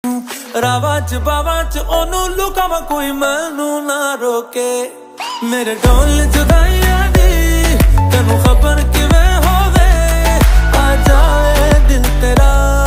रावां च बावां च ओनू लुकावां कोई मैनू ना रोके। मेरे ढोल जुदाइयां दी तेनू खबर किवें होवे, आ जाए दिल तेरा।